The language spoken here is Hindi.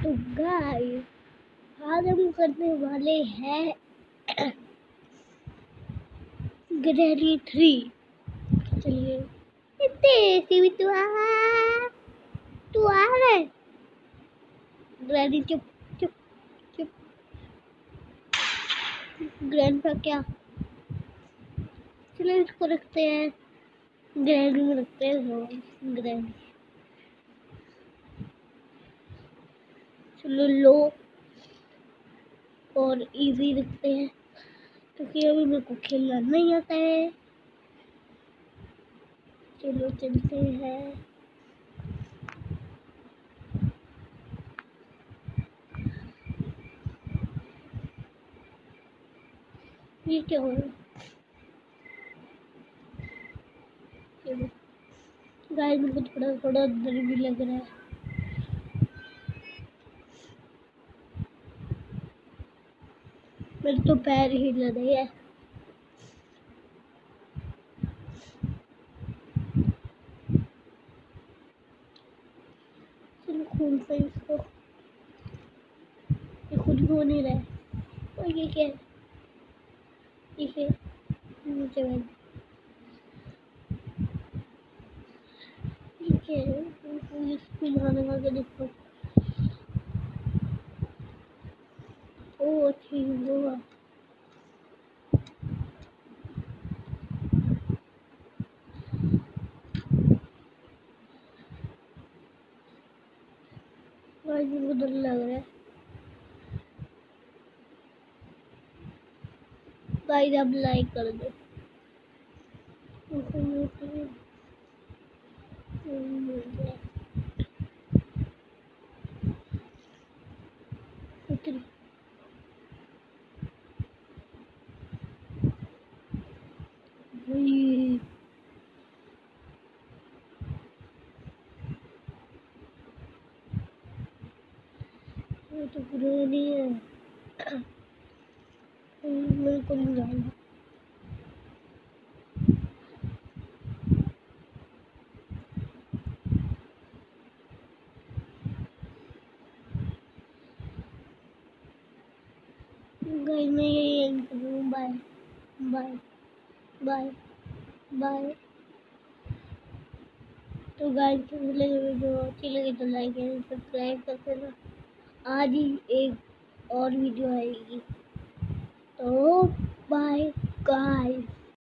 तो गाइस आज हम करने वाले हैं ग्रैनी 3। चलिए तेरी भी तू आ रहा है। ग्रैनी चुप चुप चुप। ग्रैंड का क्या, चलो इसको रखते हैं ग्रैनी में, रखते हैं ग्रैनी। चलो लो और इजी रखते हैं क्योंकि अभी मेरे को खेलना नहीं आता है। चलो चलते हैं। ये क्या हो रहा है? चलो गाइस मेरे को थोड़ा थोड़ा डर भी लग रहा है। मेरे तो पैर हिल रहे हैं। चलो खून से इसको, ये खुद भी हो नहीं रहा है। और ये क्या है? ये नीचे बैठ, ये क्या है? स्पिन होने वाला देखो। ओ ठीक हुआ। गाइस मेरे को डर लग रहा है। गाइस आप लाइक कर दो। ये तो पुरानी है, मेरे को नहीं जाना। गाइस मैं यही एंड करूँ। Bye bye bye bye. तो गाइस वीडियो अच्छी लगी तो लाइक एंड सब्सक्राइब कर देना। आज ही एक और वीडियो आएगी। तो बाय गाइस।